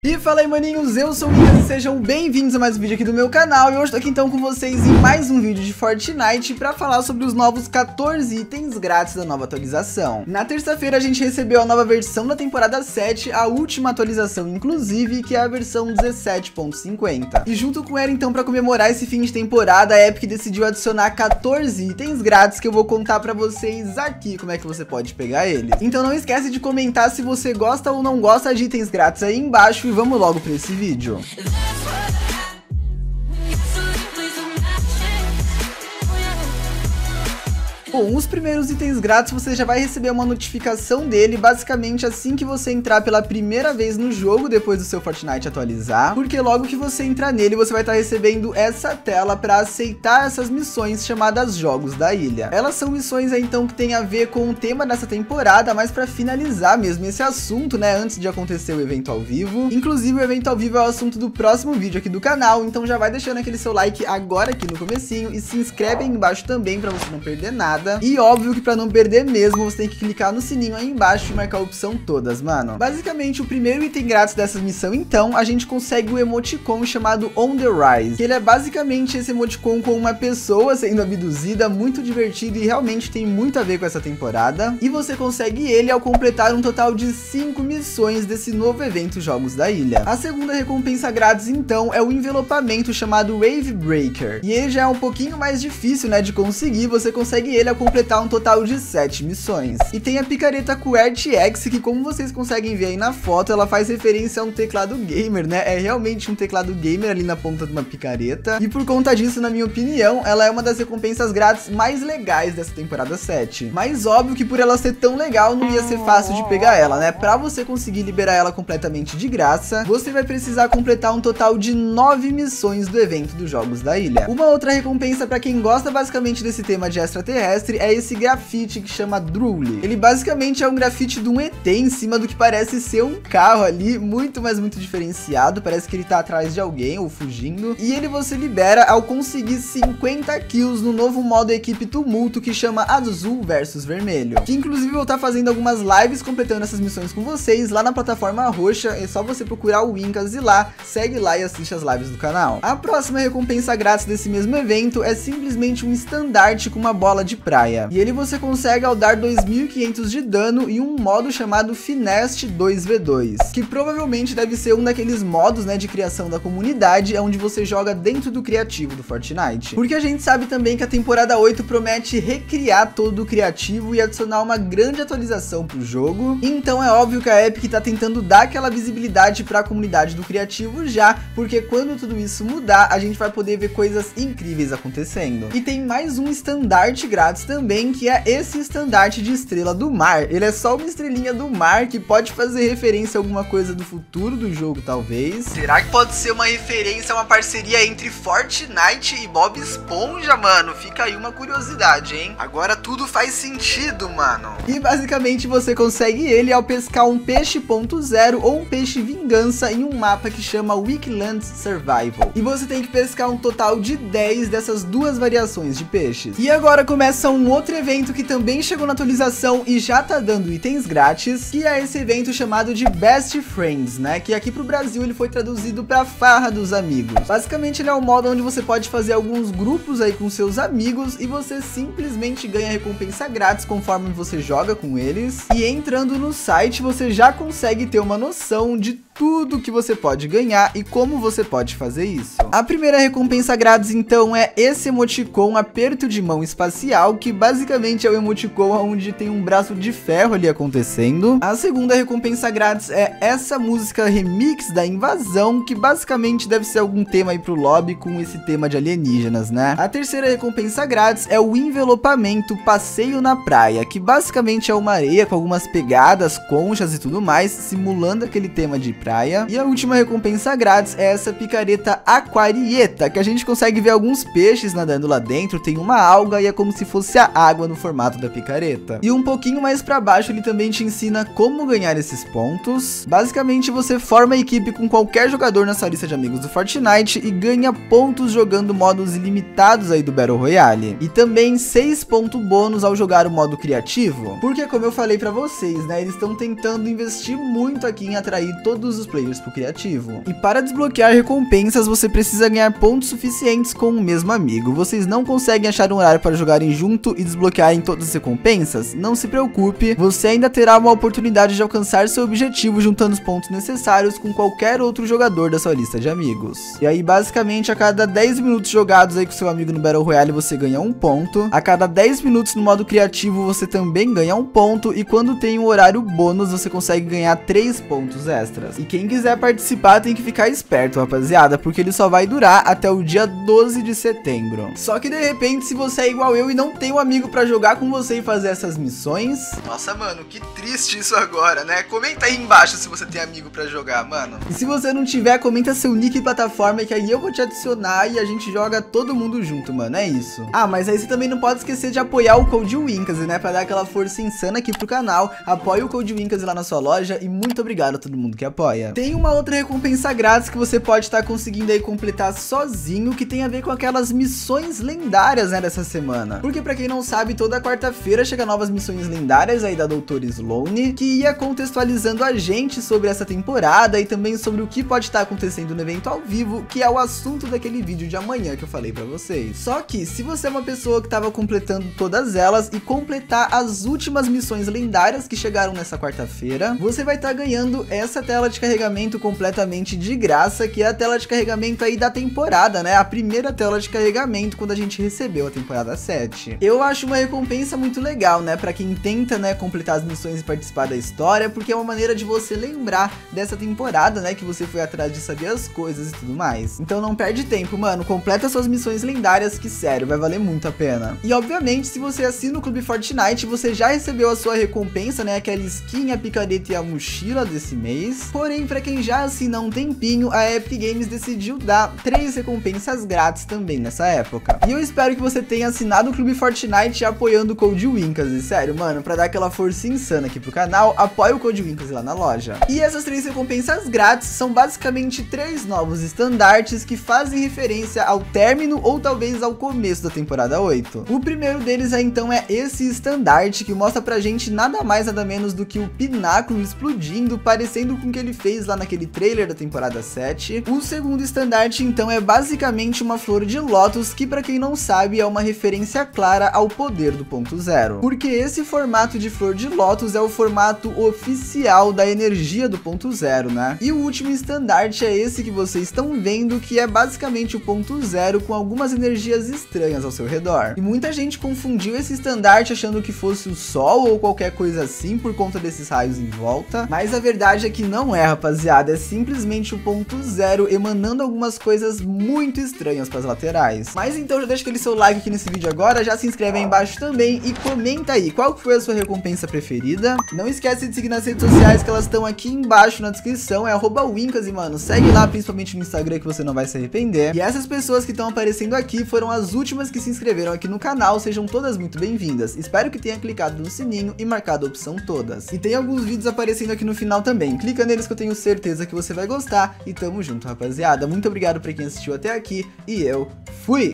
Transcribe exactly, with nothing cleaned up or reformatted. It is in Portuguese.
E fala aí, maninhos, eu sou o Lucas e sejam bem-vindos a mais um vídeo aqui do meu canal. E hoje tô aqui então com vocês em mais um vídeo de Fortnite pra falar sobre os novos quatorze itens grátis da nova atualização. Na terça-feira a gente recebeu a nova versão da temporada sete, a última atualização inclusive, que é a versão dezessete ponto cinquenta. E junto com ela então, pra comemorar esse fim de temporada, a Epic decidiu adicionar quatorze itens grátis que eu vou contar pra vocês aqui como é que você pode pegar eles. Então não esquece de comentar se você gosta ou não gosta de itens grátis aí embaixo e vamos logo para esse vídeo. Bom, os primeiros itens grátis você já vai receber uma notificação dele basicamente assim que você entrar pela primeira vez no jogo depois do seu Fortnite atualizar, porque logo que você entrar nele você vai estar recebendo essa tela para aceitar essas missões chamadas Jogos da Ilha. Elas são missões aí, então, que tem a ver com o tema dessa temporada, mas para finalizar mesmo esse assunto, né, antes de acontecer o evento ao vivo. Inclusive o evento ao vivo é o assunto do próximo vídeo aqui do canal, então já vai deixando aquele seu like agora aqui no comecinho e se inscreve aí embaixo também para você não perder nada. E óbvio que pra não perder mesmo, você tem que clicar no sininho aí embaixo e marcar a opção todas, mano. Basicamente, o primeiro item grátis dessa missão, então, a gente consegue o emoticon chamado On The Rise, que ele é basicamente esse emoticon com uma pessoa sendo abduzida, muito divertido e realmente tem muito a ver com essa temporada. E você consegue ele ao completar um total de cinco missões desse novo evento Jogos da Ilha. A segunda recompensa grátis, então, é o envelopamento chamado Wave Breaker. E ele já é um pouquinho mais difícil, né, de conseguir. Você consegue ele ao completar um total de sete missões. E tem a picareta QWERTY-X, que como vocês conseguem ver aí na foto, ela faz referência a um teclado gamer, né? É realmente um teclado gamer ali na ponta de uma picareta. E por conta disso, na minha opinião, ela é uma das recompensas grátis mais legais dessa temporada sete. Mas óbvio que por ela ser tão legal, não ia ser fácil de pegar ela, né? Pra você conseguir liberar ela completamente de graça, você vai precisar completar um total de nove missões do evento dos Jogos da Ilha. Uma outra recompensa pra quem gosta basicamente desse tema de extraterrestre é esse grafite que chama Drooly. Ele basicamente é um grafite de um E T em cima do que parece ser um carro ali, muito, mas muito diferenciado. Parece que ele tá atrás de alguém ou fugindo. E ele você libera ao conseguir cinquenta kills no novo modo equipe tumulto que chama Azul versus Vermelho. Que inclusive eu vou estar fazendo algumas lives completando essas missões com vocês lá na plataforma roxa. É só você procurar o Incas e lá, segue lá e assiste as lives do canal. A próxima recompensa grátis desse mesmo evento é simplesmente um estandarte com uma bola de praia. E ele você consegue ao dar dois mil e quinhentos de dano em um modo chamado Finesse dois V dois, que provavelmente deve ser um daqueles modos, né, de criação da comunidade, onde você joga dentro do criativo do Fortnite. Porque a gente sabe também que a temporada oito promete recriar todo o criativo e adicionar uma grande atualização pro jogo. Então é óbvio que a Epic tá tentando dar aquela visibilidade para a comunidade do criativo já, porque quando tudo isso mudar, a gente vai poder ver coisas incríveis acontecendo. E tem mais um estandarte grátis também, que é esse estandarte de estrela do mar. Ele é só uma estrelinha do mar que pode fazer referência a alguma coisa do futuro do jogo, talvez. Será que pode ser uma referência a uma parceria entre Fortnite e Bob Esponja, mano? Fica aí uma curiosidade, hein? Agora tudo faz sentido, mano. E basicamente você consegue ele ao pescar um peixe ponto zero ou um peixe vingança em um mapa que chama Wiklands Survival. E você tem que pescar um total de dez dessas duas variações de peixes. E agora começa um outro evento que também chegou na atualização e já tá dando itens grátis, que é esse evento chamado de Best Friends, né? Que aqui pro Brasil ele foi traduzido pra Farra dos Amigos. Basicamente ele é um modo onde você pode fazer alguns grupos aí com seus amigos e você simplesmente ganha recompensa grátis conforme você joga com eles. E entrando no site você já consegue ter uma noção de tudo que você pode ganhar e como você pode fazer isso. A primeira recompensa grátis então é esse emoticon aperto de mão espacial, que basicamente é o emoticon onde tem um braço de ferro ali acontecendo. A segunda recompensa grátis é essa música remix da Invasão, que basicamente deve ser algum tema aí pro lobby com esse tema de alienígenas, né? A terceira recompensa grátis é o envelopamento Passeio na Praia, que basicamente é uma areia com algumas pegadas, conchas e tudo mais, simulando aquele tema de praia. E a última recompensa grátis é essa picareta Aquarieta, que a gente consegue ver alguns peixes nadando lá dentro, tem uma alga e é como se fosse a água no formato da picareta. E um pouquinho mais pra baixo ele também te ensina como ganhar esses pontos. Basicamente você forma a equipe com qualquer jogador na sua lista de amigos do Fortnite e ganha pontos jogando modos ilimitados aí do Battle Royale. E também seis pontos bônus ao jogar o modo criativo. Porque como eu falei pra vocês, né, eles estão tentando investir muito aqui em atrair todos todos os players pro criativo. E para desbloquear recompensas, você precisa ganhar pontos suficientes com o mesmo amigo. Vocês não conseguem achar um horário para jogarem junto e desbloquearem todas as recompensas? Não se preocupe, você ainda terá uma oportunidade de alcançar seu objetivo juntando os pontos necessários com qualquer outro jogador da sua lista de amigos. E aí, basicamente, a cada dez minutos jogados aí com seu amigo no Battle Royale, você ganha um ponto. A cada dez minutos no modo criativo, você também ganha um ponto. E quando tem um horário bônus, você consegue ganhar três pontos extras. E quem quiser participar tem que ficar esperto, rapaziada, porque ele só vai durar até o dia doze de setembro. Só que de repente, se você é igual eu e não tem um amigo pra jogar com você e fazer essas missões... Nossa, mano, que triste isso agora, né? Comenta aí embaixo se você tem amigo pra jogar, mano. E se você não tiver, comenta seu nick e plataforma que aí eu vou te adicionar e a gente joga todo mundo junto, mano, é isso. Ah, mas aí você também não pode esquecer de apoiar o Code Winkaz, né? Pra dar aquela força insana aqui pro canal. Apoie o Code Winkaz lá na sua loja e muito obrigado a todo mundo que apoia. Tem uma outra recompensa grátis que você pode estar conseguindo aí completar sozinho, que tem a ver com aquelas missões lendárias, né, dessa semana. Porque pra quem não sabe, toda quarta-feira chega novas missões lendárias aí da doutora Sloane, que ia contextualizando a gente sobre essa temporada e também sobre o que pode estar acontecendo no evento ao vivo, que é o assunto daquele vídeo de amanhã que eu falei pra vocês. Só que, se você é uma pessoa que tava completando todas elas e completar as últimas missões lendárias que chegaram nessa quarta-feira, você vai estar ganhando essa tela de carregamento completamente de graça, que é a tela de carregamento aí da temporada, né? A primeira tela de carregamento quando a gente recebeu a temporada sete. Eu acho uma recompensa muito legal, né? Pra quem tenta, né, completar as missões e participar da história, porque é uma maneira de você lembrar dessa temporada, né? Que você foi atrás de saber as coisas e tudo mais. Então não perde tempo, mano. Completa suas missões lendárias, que sério, vai valer muito a pena. E obviamente, se você assina o Clube Fortnite, você já recebeu a sua recompensa, né? Aquela skin, a picareta e a mochila desse mês. Porém, pra quem já assina há um tempinho, a Epic Games decidiu dar três recompensas grátis também nessa época. E eu espero que você tenha assinado o Clube Fortnite apoiando o Code Winkaz. E sério, mano, pra dar aquela força insana aqui pro canal, apoie o Code Winkaz lá na loja. E essas três recompensas grátis são basicamente três novos estandartes que fazem referência ao término ou talvez ao começo da temporada oito. O primeiro deles é então é esse estandarte que mostra pra gente nada mais nada menos do que o pináculo explodindo, parecendo com o que ele fez lá naquele trailer da temporada sete. O segundo estandarte então é basicamente uma flor de lótus, que pra quem não sabe é uma referência clara ao poder do ponto zero, porque esse formato de flor de lótus é o formato oficial da energia do ponto zero, né? E o último estandarte é esse que vocês estão vendo, que é basicamente o ponto zero com algumas energias estranhas ao seu redor. E muita gente confundiu esse estandarte achando que fosse o sol ou qualquer coisa assim por conta desses raios em volta, mas a verdade é que não é, rapaziada, é simplesmente o ponto zero emanando algumas coisas muito estranhas para as laterais. Mas então já deixa aquele seu like aqui nesse vídeo agora, já se inscreve aí embaixo também e comenta aí qual foi a sua recompensa preferida. Não esquece de seguir nas redes sociais, que elas estão aqui embaixo na descrição, é arroba Winkaz, e mano, segue lá principalmente no Instagram que você não vai se arrepender. E essas pessoas que estão aparecendo aqui foram as últimas que se inscreveram aqui no canal, sejam todas muito bem-vindas. Espero que tenha clicado no sininho e marcado a opção todas. E tem alguns vídeos aparecendo aqui no final também, clica neles que eu tenho certeza que você vai gostar e tamo junto, rapaziada. Muito obrigado pra quem assistiu até aqui e eu fui!